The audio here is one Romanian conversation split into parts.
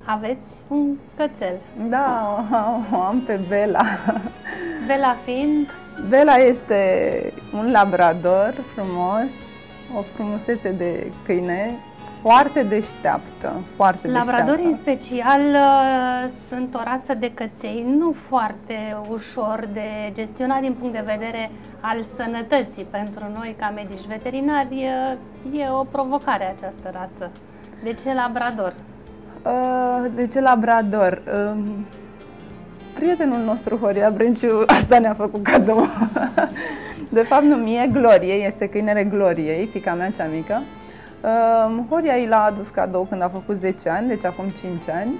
aveți un cățel. Da, o am pe Bela. Bela fiind? Bela este un labrador frumos, o frumusețe de câine, foarte deșteaptă, foarte Labradorii în deșteaptă. special sunt o rasă de căței nu foarte ușor de gestionat din punct de vedere al sănătății. Pentru noi, ca medici veterinari, e o provocare această rasă. De ce labrador? De ce labrador? Prietenul nostru, Horia Brânciu, asta ne-a făcut cadou. De fapt, nu mie, Glorie, este câinele Gloriei, fiica mea cea mică. Horia i l-a adus cadou când a făcut 10 ani, deci acum 5 ani.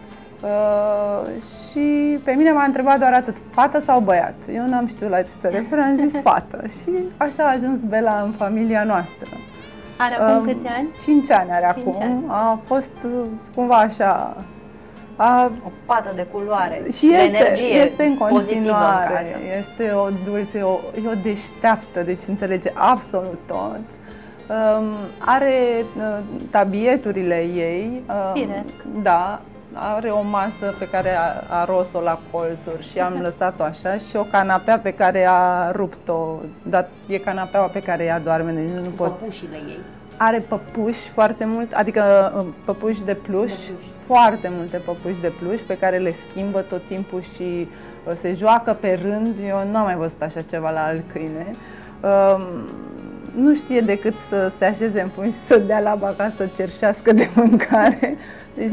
Și pe mine m-a întrebat doar atât, fată sau băiat? Eu n-am știut la ce să refer, am zis fată. Și așa a ajuns Bela în familia noastră. Are acum câți ani? 5 ani are 5 acum. ani. A fost cumva așa... O pată de culoare, și de este în continuare, în casă. este o dulce, e o deșteaptă, deci înțelege absolut tot. Are tabieturile ei. Firesc. Da, are o masă pe care a ros-o la colțuri și am lăsat-o așa și o canapea pe care a rupt-o, dar e canapeaua pe care ea doarme, deci nu pot. Păpușile ei. Are păpuși foarte mult, adică păpuși de pluș, foarte multe păpuși de pluș pe care le schimbă tot timpul și se joacă pe rând. Eu nu am mai văzut așa ceva la alt câine. Nu știe decât să se așeze în fungi, să dea laba ca să cerșească de mâncare. Deci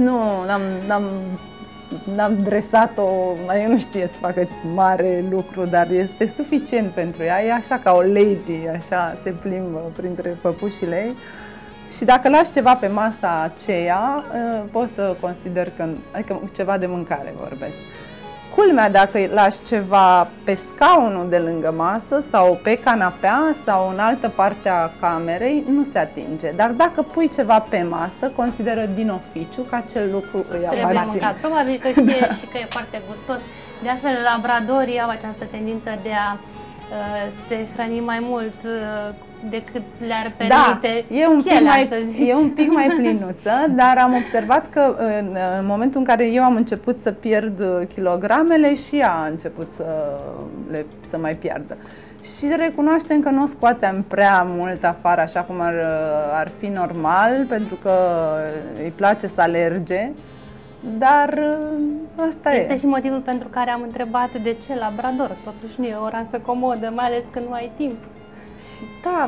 n-am dresat-o, eu nu știe să facă mare lucru, dar este suficient pentru ea. E așa ca o lady, așa se plimbă printre păpușile ei. Și dacă lași ceva pe masa aceea, pot să consider că, adică ceva de mâncare vorbesc. Culmea, dacă lași ceva pe scaunul de lângă masă sau pe canapea sau în altă parte a camerei, nu se atinge. Dar dacă pui ceva pe masă, consideră din oficiu că acel lucru îi Trebuie aparține. mâncat. Probabil că știe și că e foarte gustos. De altfel, labradorii au această tendință de a se hrăni mai mult decât le-ar permite pielea, să zici. E un pic mai plinuță, dar am observat că în momentul în care eu am început să pierd kilogramele și ea a început să mai piardă. Și recunoaștem că nu o scoatem prea mult afară, așa cum ar fi normal, pentru că îi place să alerge. Dar asta este și motivul pentru care am întrebat de ce labrador. Totuși nu e o rasă comodă, mai ales când nu ai timp. Și da,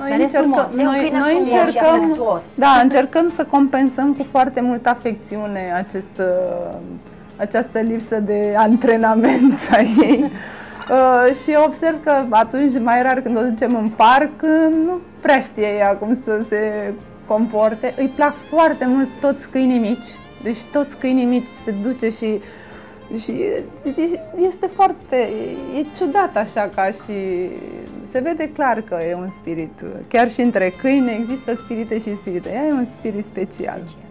noi încercăm să compensăm cu foarte multă afecțiune această lipsă de antrenament a ei. Și observ că atunci, mai rar când o ducem în parc, nu prea știe ea cum să se comporte. Îi plac foarte mult toți câinii mici. Deci toți câinii mici se duce și este foarte, e ciudat așa ca și, se vede clar că e un spirit, chiar și între câini există spirite și spirite, ea e un spirit special.